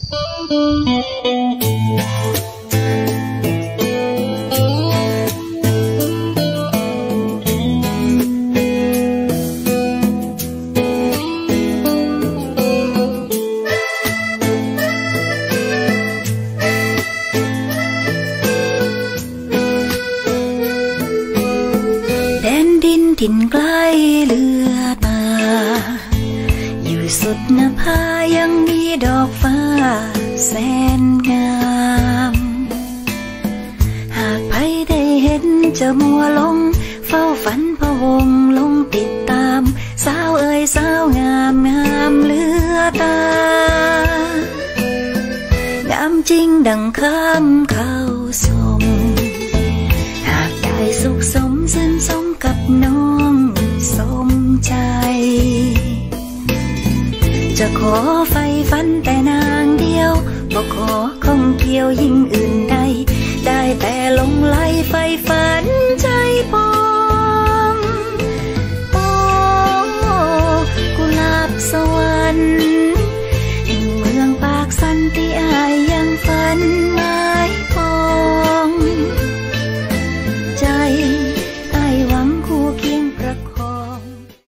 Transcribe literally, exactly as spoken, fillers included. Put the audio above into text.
ถิ่นใกล้เลือตาอยู่สุดนภายังมีดอกฟ้าแสนงามหากใครได้เห็นจะมัวลงเฝ้าฝันพะวงลงติดตามสาวเอ๋ยสาวงามงามเลือตางามจริงดังคำเข้าทรงหากได้สุขสมสิ้นสมกับน้องสมใจจะขอไฟฝันแต่นางเดียวบ่ขอข้องเกี่ยวยิ่งอื่นใดได้แต่ลงไหลไฟฝันใจปองโอ้กุหลาบสวรรค์แห่งเมืองปากสันติอา